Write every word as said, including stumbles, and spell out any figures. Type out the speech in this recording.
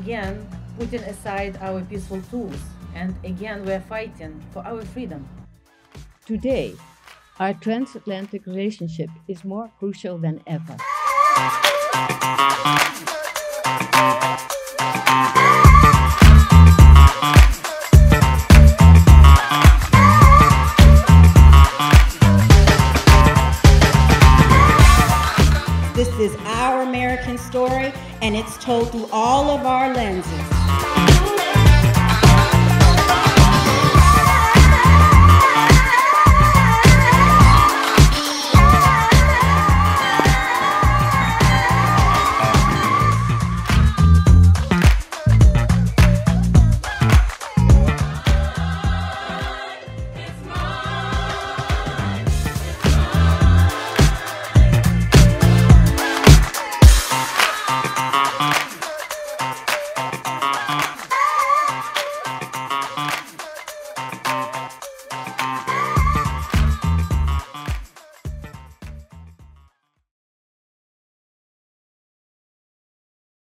again putting aside our peaceful tools, and again we're fighting for our freedom. Today, our transatlantic relationship is more crucial than ever. This is our American story, and it's told through all of our lenses.